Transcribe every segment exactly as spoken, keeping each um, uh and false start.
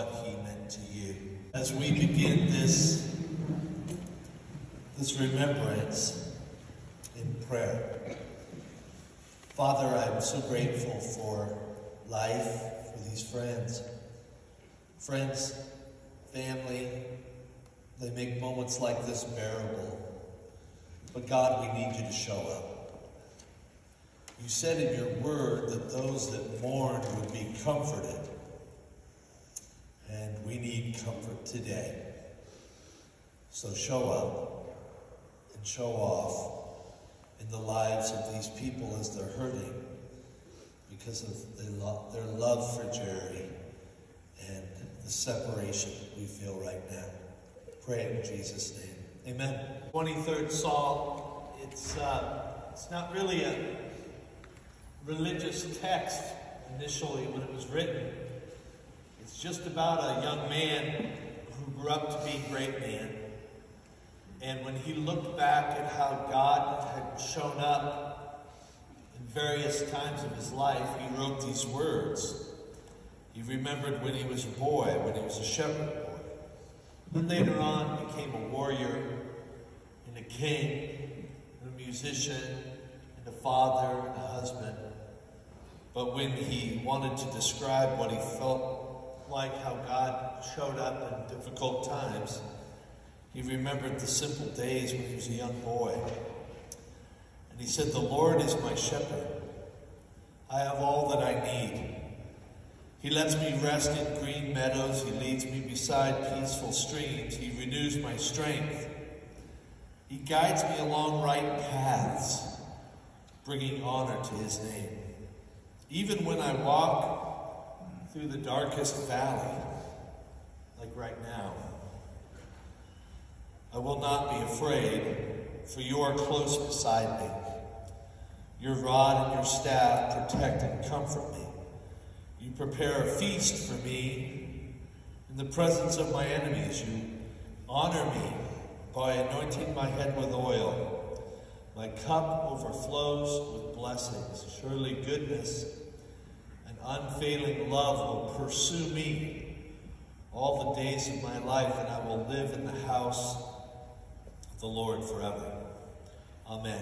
what he meant to you. As we begin this, this remembrance in prayer, Father, I'm so grateful for life, for these friends. Friends, family, they make moments like this bearable. But God, we need you to show up. You said in your word that those that mourn would be comforted. And we need comfort today. So show up and show off in the lives of these people as they're hurting because of their love, their love for Jerry and the separation we feel right now. Pray in Jesus' name. Amen. twenty-third Psalm. It's, uh, it's not really a religious text initially when it was written. It's just about a young man who grew up to be a great man. And when he looked back at how God had shown up in various times of his life, he wrote these words. He remembered when he was a boy, when he was a shepherd boy. Then later on became a warrior and a king and a musician and a father and a husband. But when he wanted to describe what he felt like, how God showed up in difficult times, he remembered the simple days when he was a young boy. And he said, "The Lord is my shepherd. I have all that I need. He lets me rest in green meadows. He leads me beside peaceful streams. He renews my strength. He guides me along right paths, bringing honor to his name. Even when I walk through the darkest valley, like right now, I will not be afraid, for you are close beside me. Your rod and your staff protect and comfort me. You prepare a feast for me in the presence of my enemies. You honor me by anointing my head with oil. My cup overflows with blessings. Surely goodness and unfailing love will pursue me all the days of my life, and I will live in the house of the Lord forever. Amen.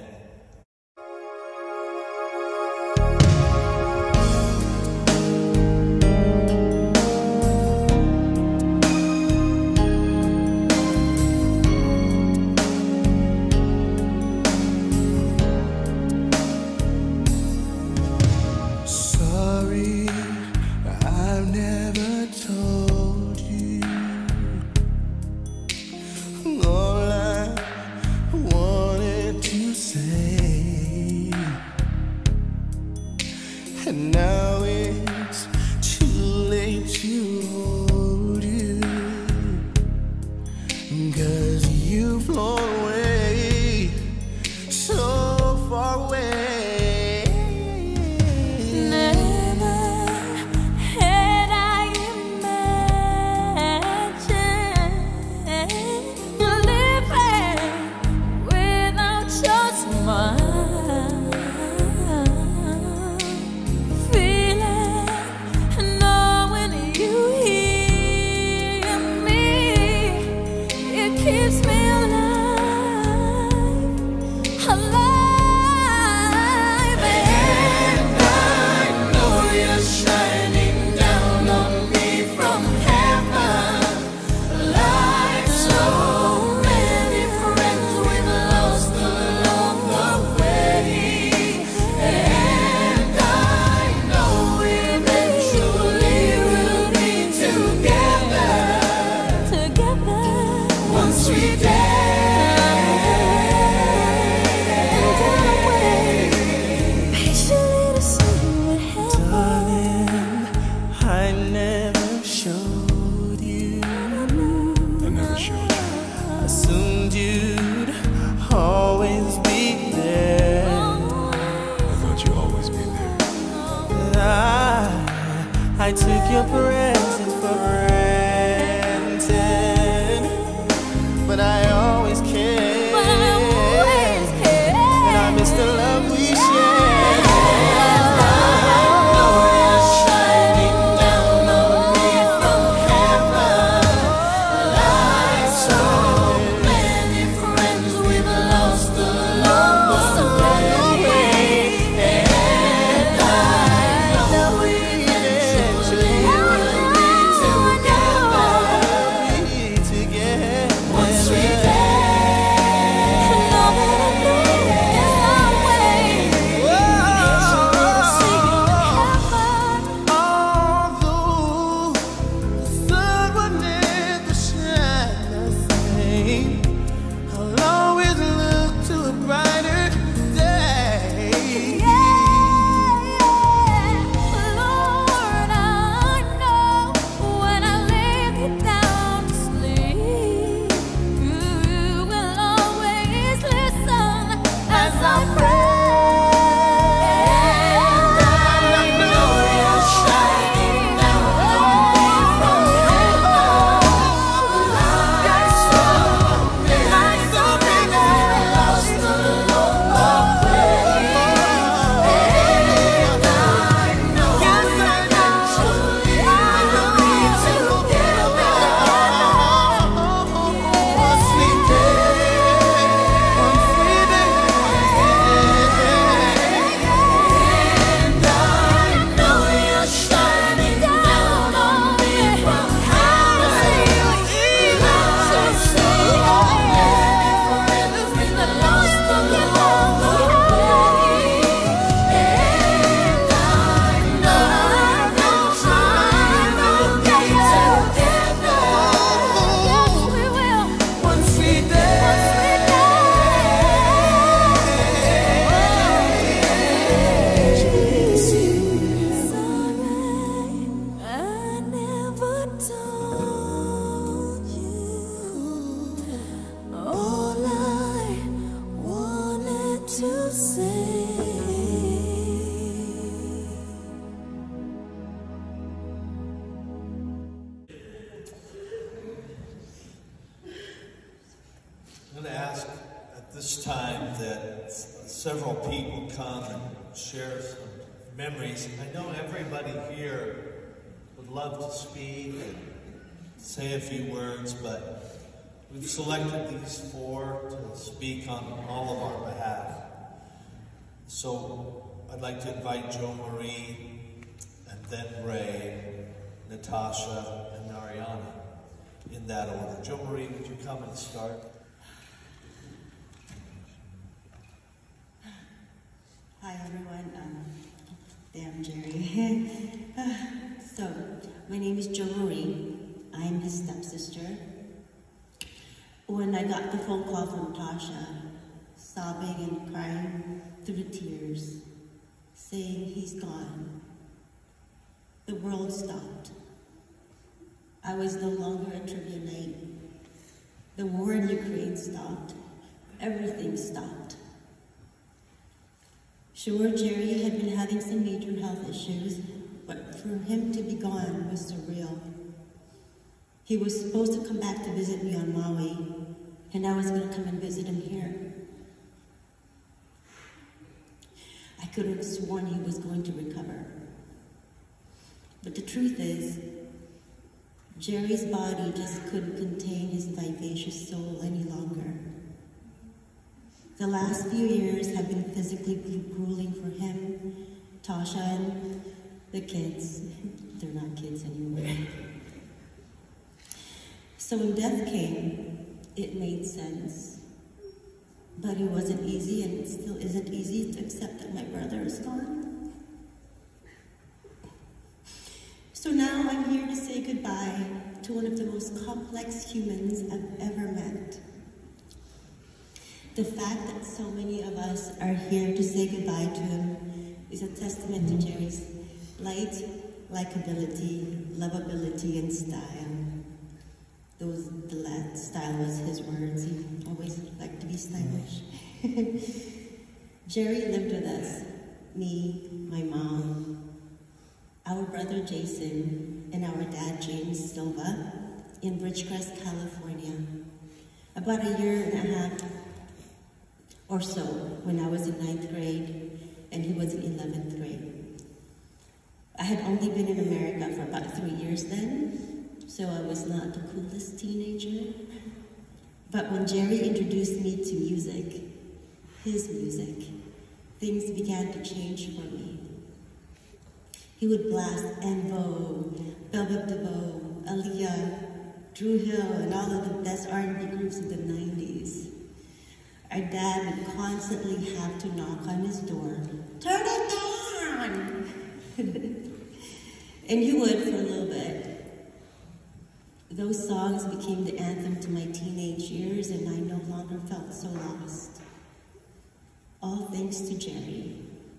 I took your presence for granted, but I always cared, but I always cared, and I miss the love we shared. I know you're shining down on me from heaven. this time that several people come and share some memories. I know everybody here would love to speak and say a few words, but we've selected these four to speak on all of our behalf. So I'd like to invite Jo Marie, and then Ray, Natasha, and Mariah in that order. Jo Marie, would you come and start? Hi everyone, um, damn Jerry. So, my name is Jo Marie. I'm his stepsister. When I got the phone call from Tasha, sobbing and crying through tears, saying he's gone, the world stopped. I was no longer a trivia night. The war in Ukraine stopped. Everything stopped. Sure, Jerry had been having some major health issues, but for him to be gone was surreal. He was supposed to come back to visit me on Maui, and I was going to come and visit him here. I could have sworn he was going to recover. But the truth is, Jerry's body just couldn't contain his vivacious soul any longer. The last few years have been physically grueling for him, Tasha, and the kids. They're not kids anymore. So when death came, it made sense. But it wasn't easy, and it still isn't easy to accept that my brother is gone. So now I'm here to say goodbye to one of the most complex humans I've ever met. The fact that so many of us are here to say goodbye to him is a testament to Jerry's light, likability, lovability, and style. Those, the last style was his words. He always liked to be stylish. Jerry lived with us, me, my mom, our brother Jason, and our dad James Silva in Bridgecrest, California. About a year and a half or so when I was in ninth grade and he was in eleventh grade. I had only been in America for about three years then, so I was not the coolest teenager. But when Jerry introduced me to music, his music, things began to change for me. He would blast Envo, Velvet DeVoe, Aaliyah, Drew Hill, and all of the best R and B groups of the nineties. Our dad would constantly have to knock on his door, turn it down! And he would for a little bit. Those songs became the anthem to my teenage years, and I no longer felt so lost. All thanks to Jerry.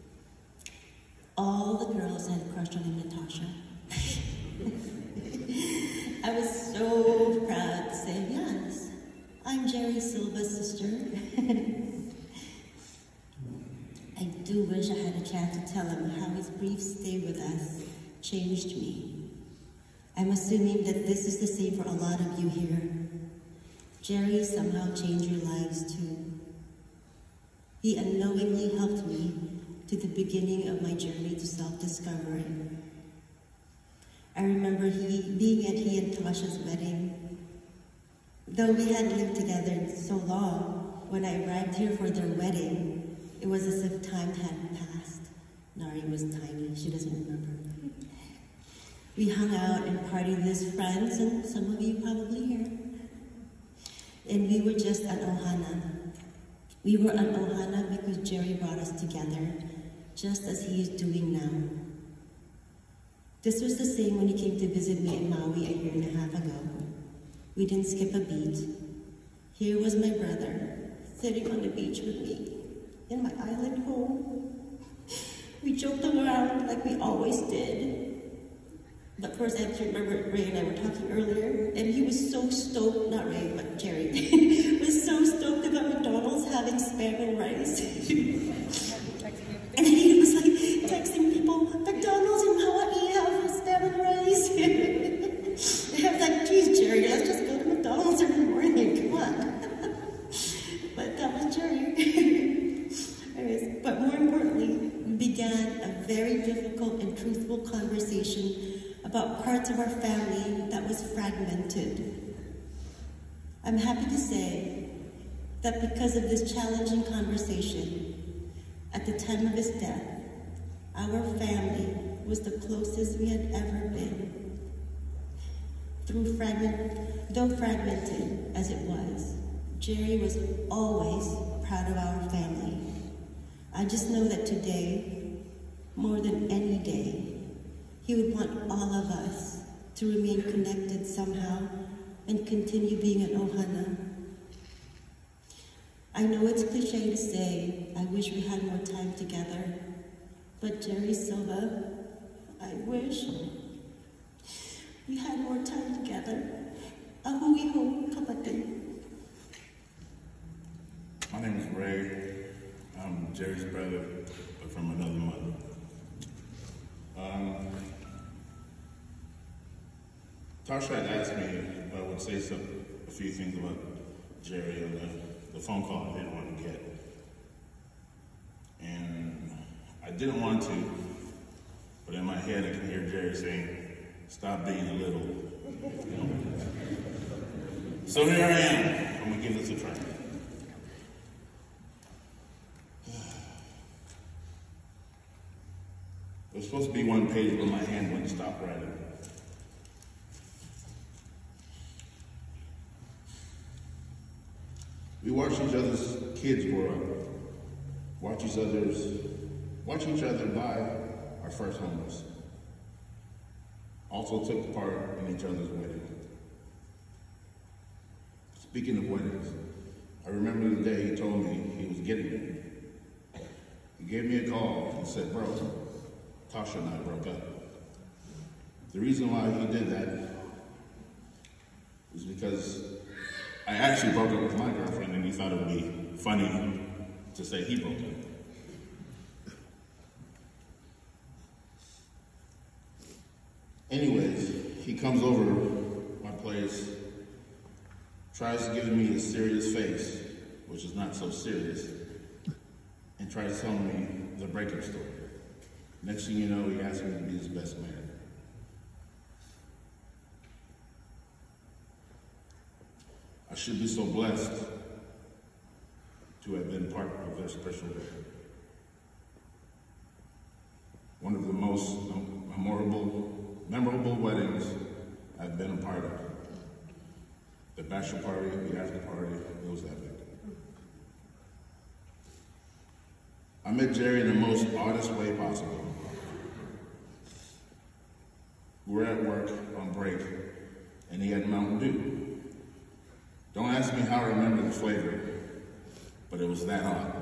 All the girls had a crush on him, Natasha. I was so proud to say, yes, I'm Jerry Silva's sister. I do wish I had a chance to tell him how his brief stay with us changed me. I'm assuming that this is the same for a lot of you here. Jerry somehow changed your lives too. He unknowingly helped me to the beginning of my journey to self-discovery. I remember he, being at he and Tasha's wedding. Though we hadn't lived together so long, when I arrived here for their wedding, it was as if time hadn't passed. Nari was tiny, she doesn't remember. We hung out and partied as friends, and some of you probably here. And we were just at Ohana. We were at Ohana because Jerry brought us together, just as he is doing now. This was the same when he came to visit me in Maui a year and a half ago. We didn't skip a beat. Here was my brother, sitting on the beach with me, in my island home. We joked around like we always did. But first I have to remember Ray and I were talking earlier, and he was so stoked, not Ray, but Jerry, was so stoked about McDonald's having spam and rice. And he was like texting people, McDonald's in Hawaii have spam and rice. And I was like, geez, Jerry, let's just go to McDonald's every morning, come on. But that was Jerry. about parts of our family that was fragmented. I'm happy to say that because of this challenging conversation, at the time of his death, our family was the closest we had ever been. Through fragment, though fragmented as it was, Jerry was always proud of our family. I just know that today, more than any day, he would want all of us to remain connected somehow and continue being an ohana. I know it's cliche to say, I wish we had more time together, but Jerry Silva, I wish we had more time together. Ahui ho kapatid. My name is Ray. I'm Jerry's brother, but from another mother. Um, Tasha had asked me if I would say some, a few things about Jerry on the, the phone call I didn't want to get. And I didn't want to, but in my head I can hear Jerry saying, stop being a little. You know? So here I am. I'm going to give this a try. It was supposed to be one page, but my hand wouldn't stop writing. We watch each other's kids grow up, watch each other's, watch each other buy our first homes. Also took part in each other's wedding. Speaking of weddings, I remember the day he told me he was getting married. He gave me a call and said, bro, Tasha and I broke up. The reason why he did that was because I actually broke up with my girlfriend and he thought it would be funny to say he broke up. Anyways, he comes over my place, tries to give me a serious face, which is not so serious, and tries to tell me the breakup story. Next thing you know, he asked me to be his best man. I should be so blessed to have been part of their special day. One of the most memorable, memorable weddings I've been a part of. The bachelor party, the after party, it was epic. I met Jerry in the most oddest way possible. We were at work on break, and he had Mountain Dew. Don't ask me how I remember the flavor, but it was that hot.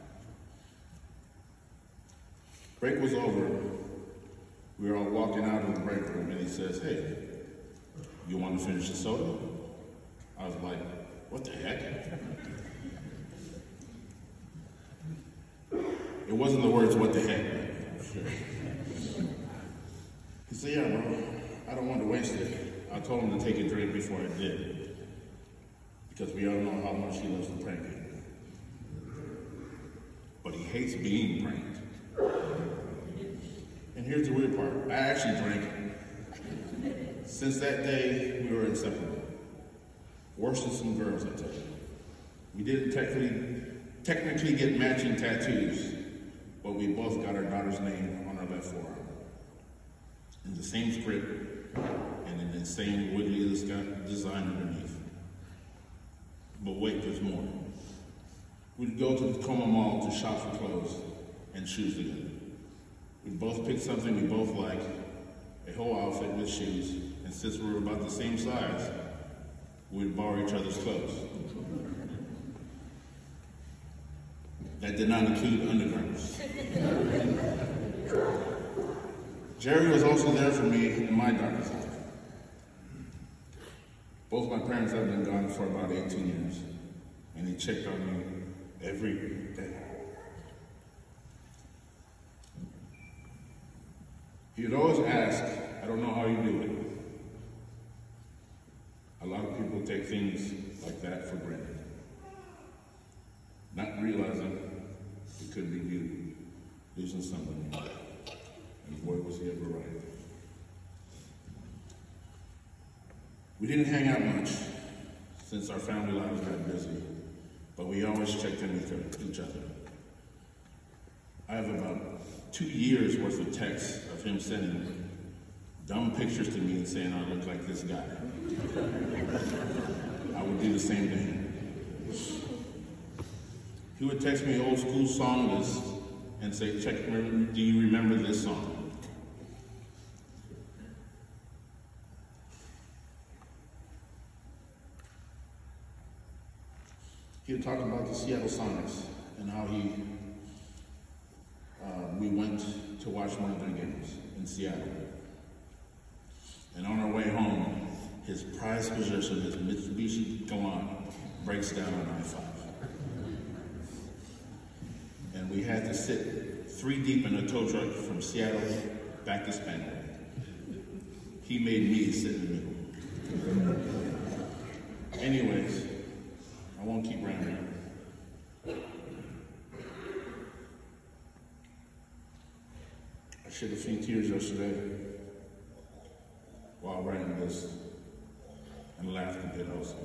Break was over. We were all walking out of the break room, and he says, hey, you want to finish the soda? I was like, what the heck? It wasn't the words, what the heck, I'm sure. He said, yeah, bro, I don't want to waste it. I told him to take a drink before I did, because we all know how much he loves to prank people. But he hates being pranked. And here's the weird part, I actually drank. Since that day, we were inseparable. Worse than some girls, I tell you. We didn't technically, technically get matching tattoos, but we both got our daughter's name on our left forearm. In the same script, and in the same wiggly design underneath. But wait, there's more. We'd go to the Tacoma Mall to shop for clothes and shoes together. We'd both pick something we both like, a whole outfit with shoes, and since we were about the same size, we'd borrow each other's clothes. That did not include undergarments. Jerry was also there for me in my darkest hour. Both my parents have been gone for about eighteen years, and he checked on me every day. He would always ask, I don't know how you do it. A lot of people take things like that for granted, not realizing it could be you losing somebody. And boy, was he ever right. We didn't hang out much since our family lives got busy, but we always checked in with each other. I have about two years worth of texts of him sending dumb pictures to me and saying I look like this guy. I would do the same to him. He would text me old school song lists and say, check, do you remember this song? He would talk about the Seattle Sonics and how he, uh, we went to watch one of their games in Seattle. And on our way home, his prized possession, his Mitsubishi Galant, breaks down on I five. And we had to sit three deep in a tow truck from Seattle back to Spanaway. He made me sit in the middle. Anyways, I won't keep rambling. I shed a few tears yesterday while writing this, and laughed a bit also.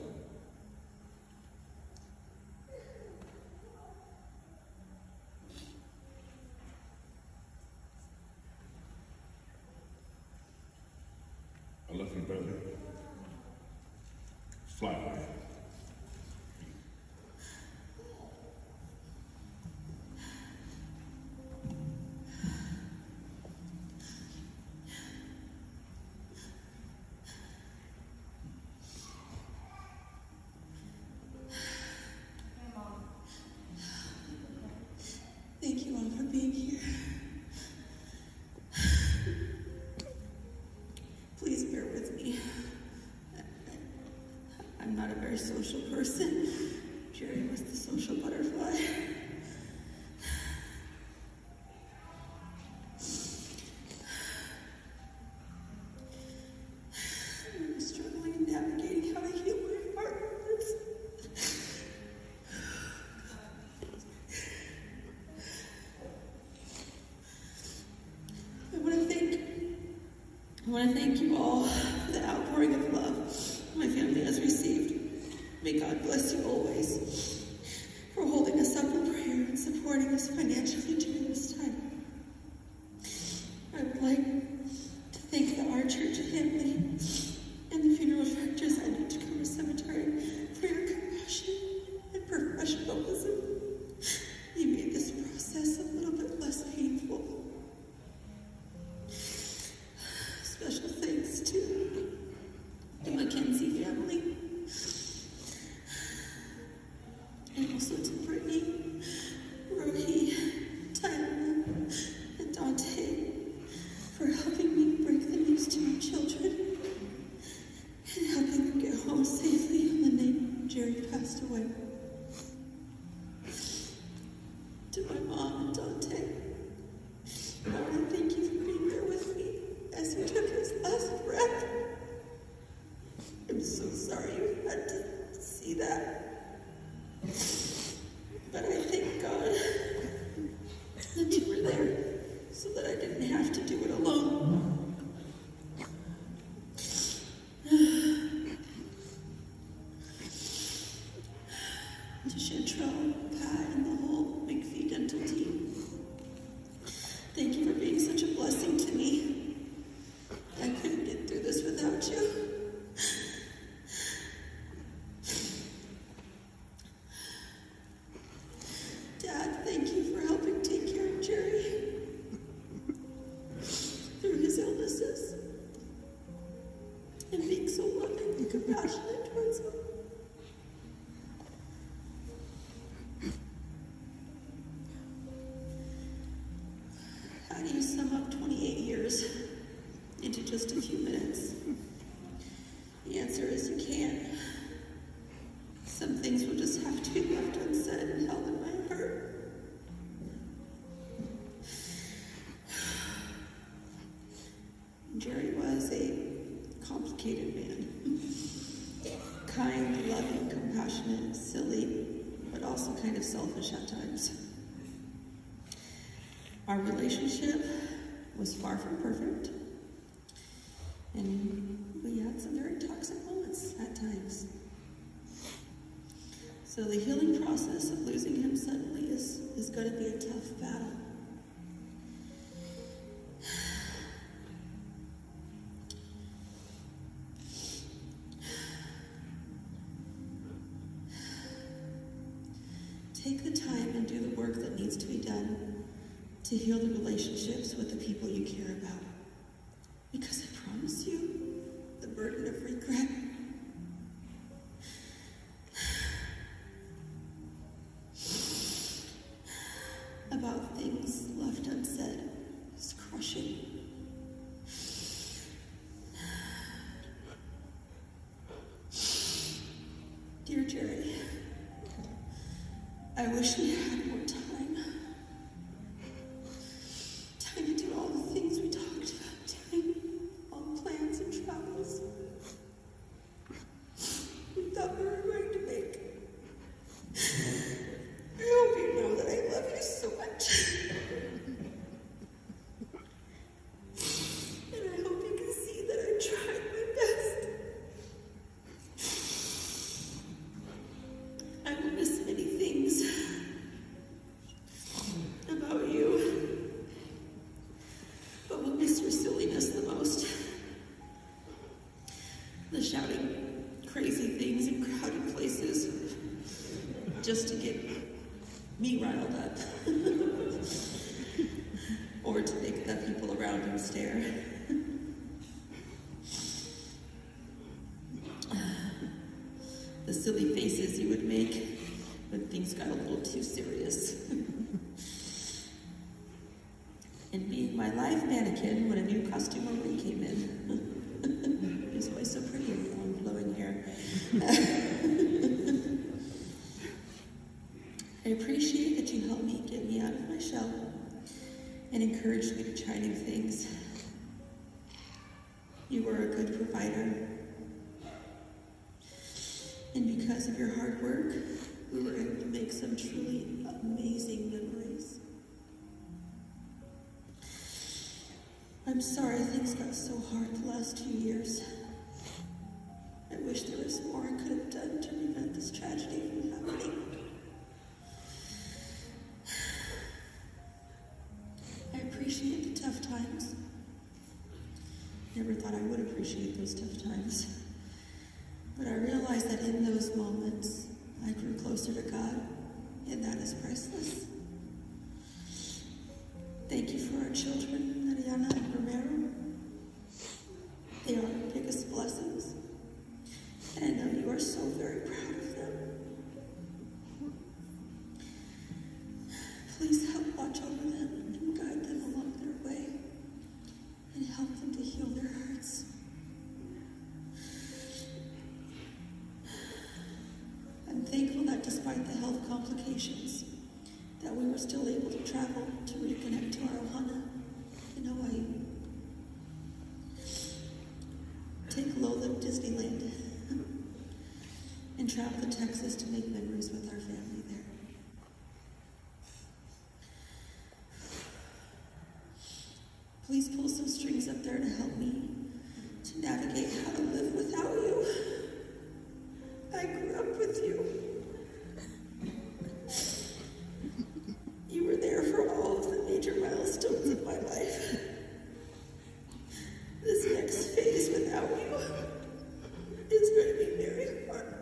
I love you, brother. Fly away. Thank you all for being here. Please bear with me. I'm not a very social person. Jerry was the social butterfly. I'm struggling in navigating how to heal my heart. I want to thank, I want to thank you all for the outpouring of love my family has received. May God bless you always for holding us up in prayer and supporting us financially during this time. I would like to thank the Our Church family and the funeral directors at Newcomer Cemetery for your compassion and professionalism. You made this process a little bit less painful. Special thanks to the Mackenzie family, and also to Brittany, Rohi, Tyler, and Dante for helping me break the news to my children and helping them get home safely on the night Jerry passed away. To my mom and Dante, I want to thank you for being there with me as he took his last breath. I'm so sorry you had to see that. But I thank God that you were there so that I didn't have to do it alone. To Chantrell, Pat, and the whole McPhee dental team, thank you for being such a blessing to me. I couldn't get through this without you. Dad, thank you for helping take care of Jerry through his illnesses and being so loving and compassionate towards him. How do you sum up twenty-eight years into just a few minutes? The answer is you can't. Some things will just have to be left unsaid and held in my heart. Jerry was a complicated man. Kind, loving, compassionate, silly, but also kind of selfish at times. Our relationship was far from perfect, and we had some very toxic moments. hurts at times. So the healing process of losing him suddenly is, is going to be a tough battle. Take the time and do the work that needs to be done to heal the relationships with the people you care about. Because I promise you, the burden of regret about things left unsaid is crushing. Dear Jerry, I wish we had more time. Time to do all the things we talked about doing, all plans and travels we thought we were going to make. I hope you know that I love you so much. And I hope you can see that I tried my best. I will miss many things about you, but we'll miss your silliness the most. The shouting crazy things in crowded places just to get me riled up or to make the people around him stare. The silly faces you would make when things got a little too serious. And being my live mannequin when a new costumer came in. It's always so pretty with long flowing hair. I appreciate that you helped me get me out of my shell and encouraged me to try new things. You were a good provider. And because of your hard work, we were able to make some truly amazing memories. I'm sorry things got so hard the last two years. I wish there was more I could have done to prevent this tragedy from happening. I appreciate the tough times. Never thought I would appreciate those tough times. But I realized that in those moments, I grew closer to God, and that is priceless. Thank you for our children, Mariah and Romero. They are our biggest blessings, and I know you are so very proud of them. Please help watch over them and guide them along their way, and help them to heal their hearts. I'm thankful that despite the health complications, that we were still able to travel to reconnect to our ohana in Hawaii. Take Lola to Disneyland and travel to Texas to make memories with our family there. Please pull some strings up there to help me to navigate how to live without you. I grew up with you. You were there for all of the major milestones of my life. This next phase without you is going to be very hard.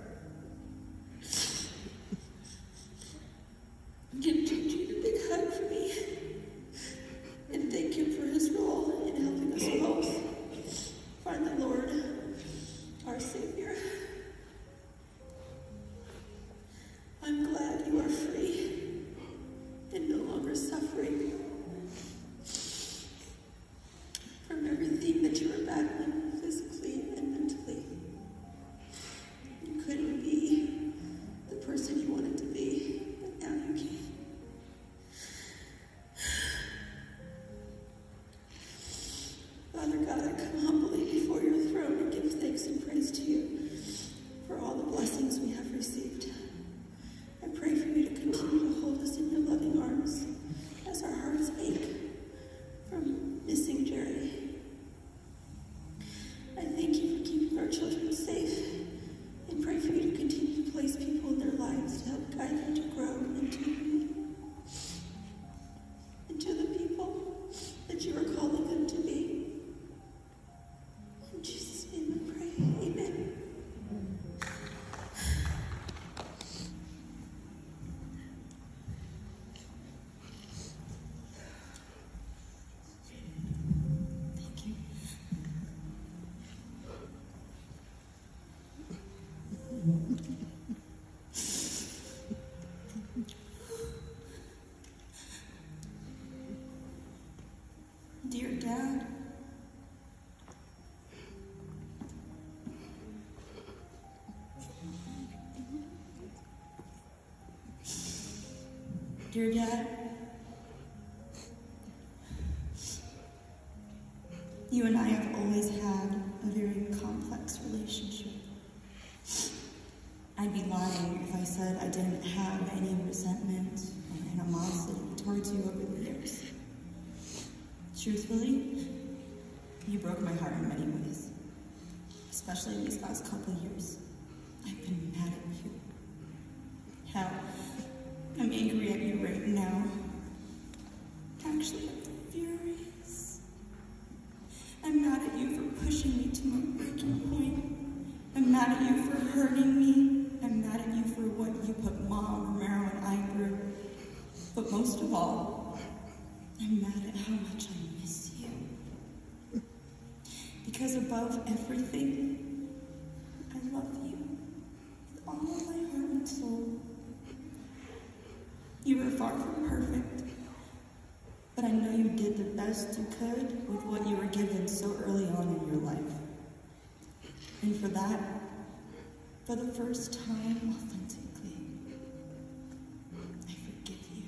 Give Gigi a big hug for me. And thank him for his role in helping us both find the Lord, our Savior. I'm glad you are free and no longer suffering from everything that you were battling physically and mentally. You couldn't be the person you wanted to be, but now you can. Father God, I come humbly before your throne and give thanks and praise to you for all the blessings we have received. I pray for you to continue to hold us in your loving arms as our hearts Dear Dad, you and I have always had a very complex relationship. I'd be lying if I said I didn't have any resentment or animosity towards you over the years. Truthfully, you broke my heart in many ways, especially these last couple of years. I've been mad at you. Hell, I'm angry at you right now. Actually, I'm furious. I'm mad at you for pushing me to my breaking point. I'm mad at you for hurting me. I'm mad at you for what you put Mom, Romero, and I through. But most of all, I'm mad at how much I miss you. Because above everything, I love you with all of my heart and soul. You were far from perfect, but I know you did the best you could with what you were given so early on in your life. And for that, for the first time authentically, I forgive you.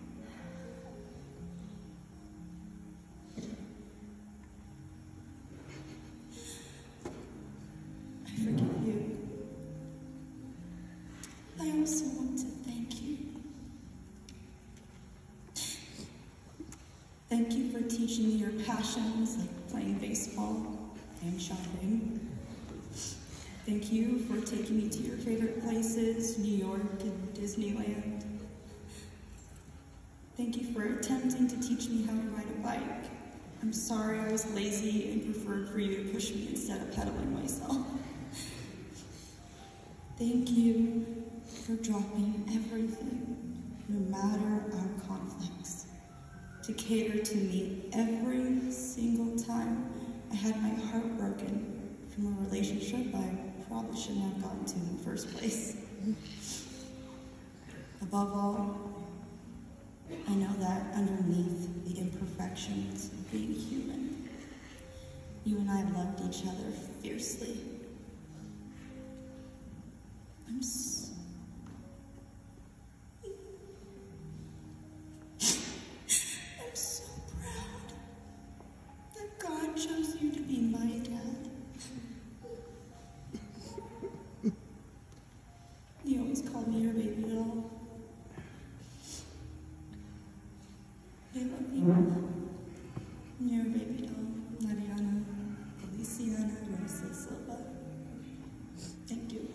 I forgive you. I also want to thank you. Thank you for teaching me your passions like playing baseball and shopping. Thank you for taking me to your favorite places, New York and Disneyland. Thank you for attempting to teach me how to ride a bike. I'm sorry I was lazy and preferred for you to push me instead of pedaling myself. Thank you for dropping everything, no matter our conflicts, to cater to me every single time I had my heart broken from a relationship I probably shouldn't have gotten to in the first place. Above all, I know that underneath the imperfections of being human, you and I loved each other fiercely. I'm so, I'm so proud that God chose you to be my dad. You always called me your baby doll. I love you. Your baby doll, Mariah, Feliciana, Albert Silva. Thank you.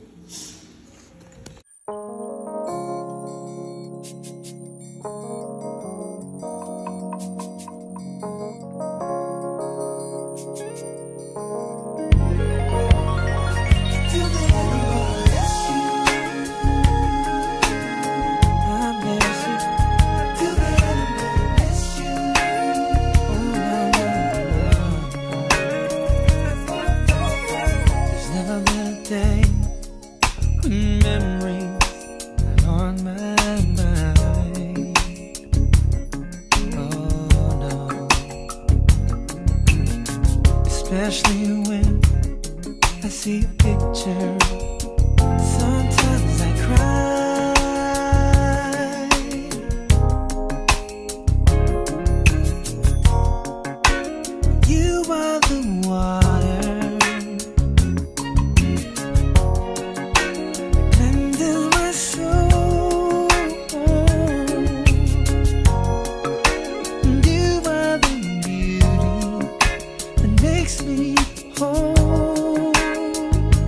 Especially when I see a picture, sometimes I cry. You are the water, cleanses my soul. You are the beauty that makes me whole.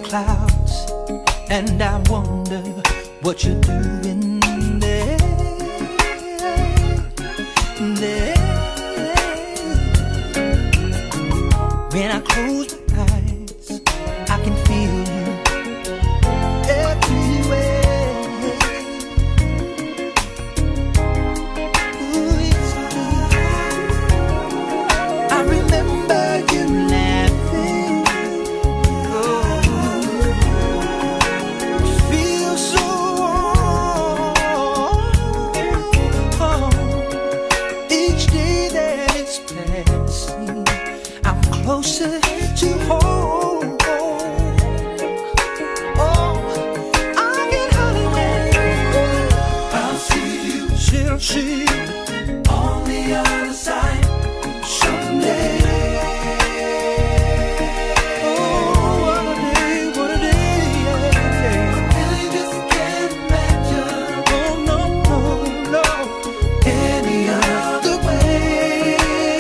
clouds, and I wonder what you're doing there, there. When I close my eyes, I can feel you everywhere. Ooh, it's true. I remember you laughing. Oh, it feels so warm. Oh, each day that it's passing, I'm closer to home. Oh, I can hardly wait. I'll see you, she'll see you on the other side someday. Oh, what a day, what a day, yeah. I really just can't imagine. Oh, no, no, no, any other way.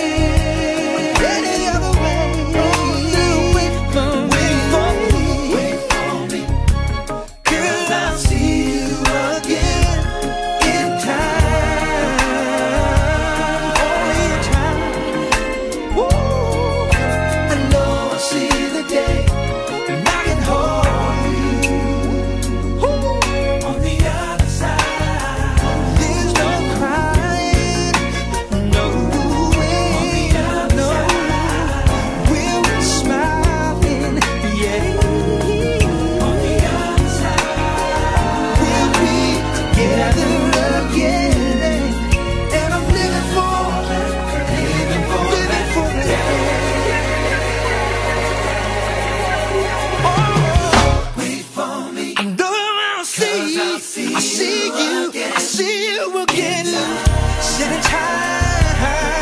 Any other way. Oh, wait for me, wait for me, 'cause I'll see you again in time, only in time. Woo, I know I'll see the day, and I can hold you. Woo, on the other side, there's no crying, no way, no, we'll be smiling, yeah. On the other side, we'll be together again, and I'm living for, living for, living for the day. Oh, wait for me. I know I'll see you. I see you. I see you again. Sitting time.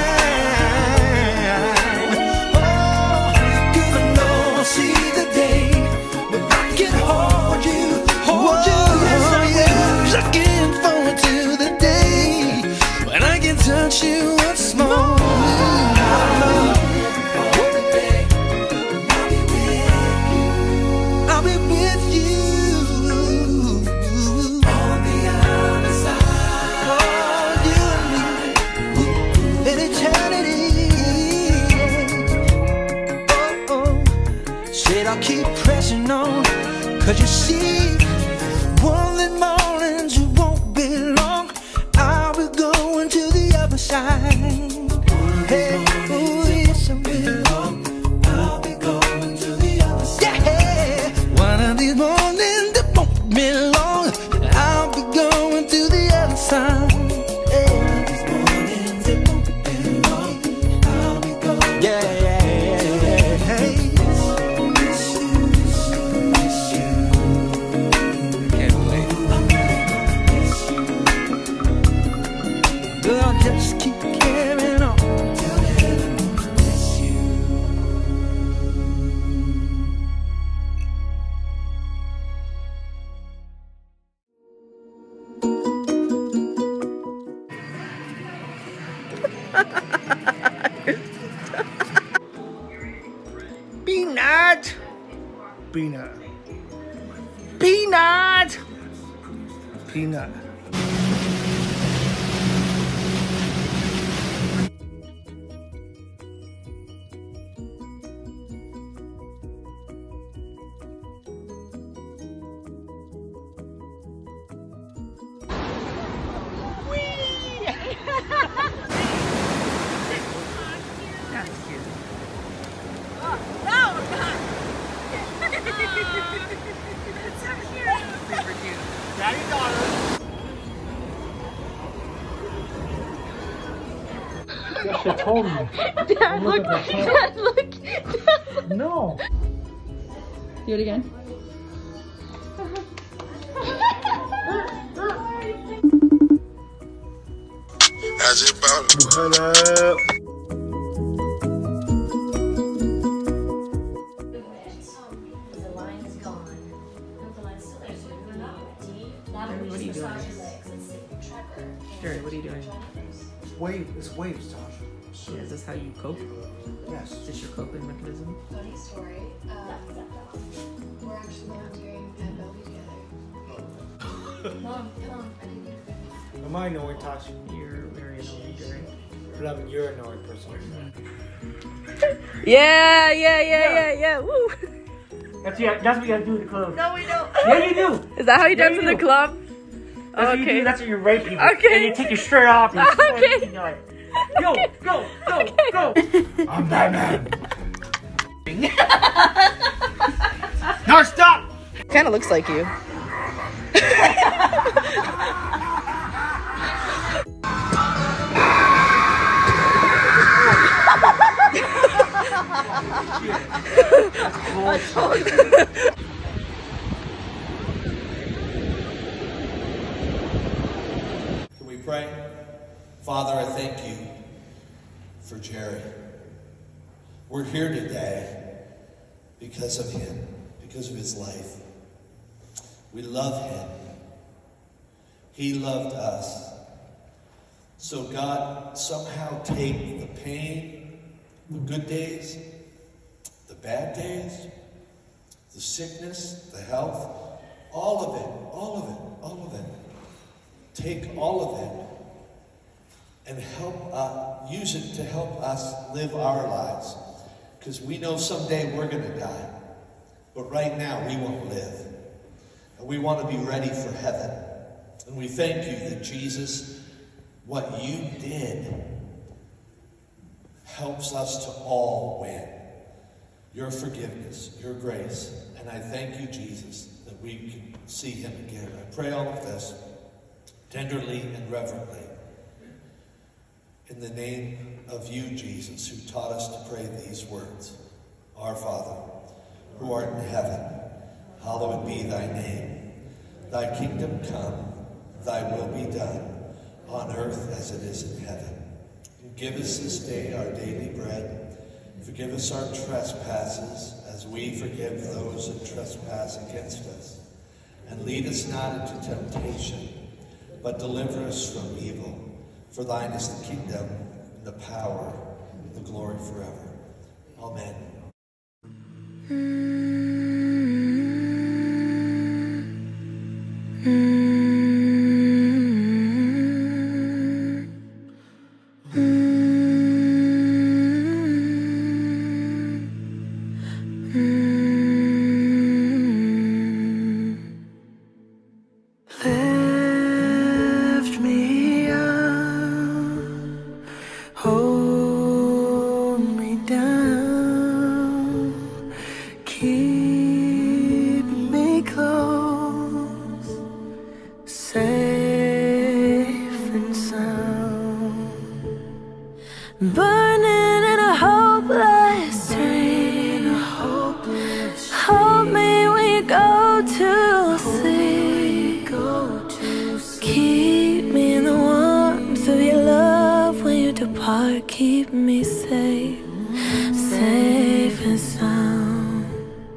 Oh, 'cause I know I'll see the day when I can hold you, hold you. Yes, I will. Looking forward to the day when I can touch you once more. I'll be with you on the other side. Oh, you and me in eternity. Oh, oh. Said I'll keep pressing on, 'cause you see, one of the mornings it won't be long, I'll be going to the other side. Hey, oh, yes, I will. I'll be going to the other side. Yeah, one of these mornings that won't be long, I'll be going to the other side. Hey, these mornings that won't be long, I'll be going. Yeah, yeah, yeah, yeah. Hey, miss you, miss you, miss you. Can't wait. Miss you. Girl, just keep carrying on. Miss you. Peanut! Peanut. Peanut! Peanut. Yes, I told you. Dad, look, Dad, look, Dad, look. No. Do it again. How's it about? What up? What are you doing? Jared, what are you doing? Wave, it's waves, Tasha. Yeah, is this how you cope? Yes. Is this your coping mechanism? Funny story. Um, we're actually Come on, come on. Am I annoying, Tosh? You're very annoying, Jerry. But I'm you're an annoying person. Yeah, yeah, yeah, yeah, yeah. Woo. That's, yeah, that's what you gotta do in the club. No, we don't. Yeah, you do. Is that how you Yeah, dance you in the do. club? That's what you Okay. do. That's what you rape people. Okay. And you take your shirt off. And you Okay. and you're like, go, go, go, go. I'm Batman. No, stop. Kind of looks like you. Can we pray? Father, I thank you for Jerry. We're here today because of him, because of his life. We love him. He loved us. So God, somehow take the pain, the good days, the bad days, the sickness, the health, all of it, all of it, all of it. Take all of it and help uh, use it to help us live our lives. Because we know someday we're going to die. But right now we want to live. And we want to be ready for heaven. And we thank you that Jesus, what you did helps us to all win. Your forgiveness, your grace. And I thank you, Jesus, that we can see him again. I pray all of this tenderly and reverently in the name of you, Jesus, who taught us to pray these words. Our Father, who art in heaven, hallowed be thy name. Thy kingdom come, thy will be done, on earth as it is in heaven. And give us this day our daily bread. Forgive us our trespasses, as we forgive those that trespass against us. And lead us not into temptation, but deliver us from evil. For thine is the kingdom, and the power, and the glory forever. Amen. Lift me up, hold me down, keep me close, safe and sound, burning in a hopeless dream. Hold me when you go to sleep. Keep me in the warmth of your love when you depart. Keep me safe, safe and sound.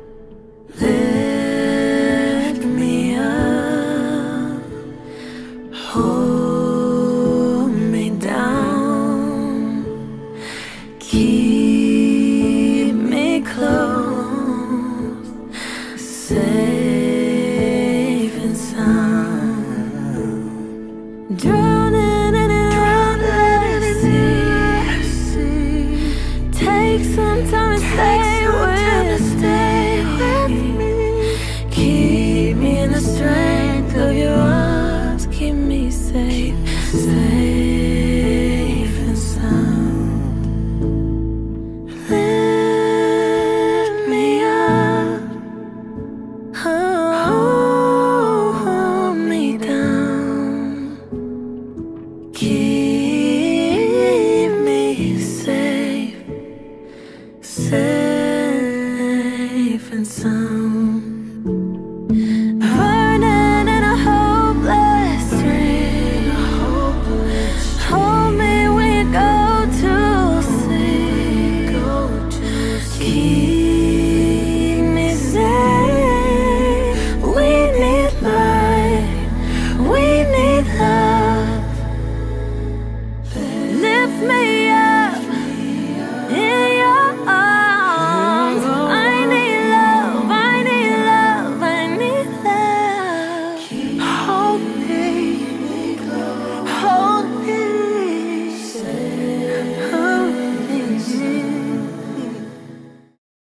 Lift me up, hold me down, keep me close, safe and sound. Drowning in an endless sea. Take some time and stay with me. Keep me in the strength of your arms. Keep me safe, safe and sound. Lift me up, hold me down, keep me safe, safe and sound. Burning in a hopeless dream. Hold me when you go to sleep. Keep me safe. We need light, we need love. Lift me up.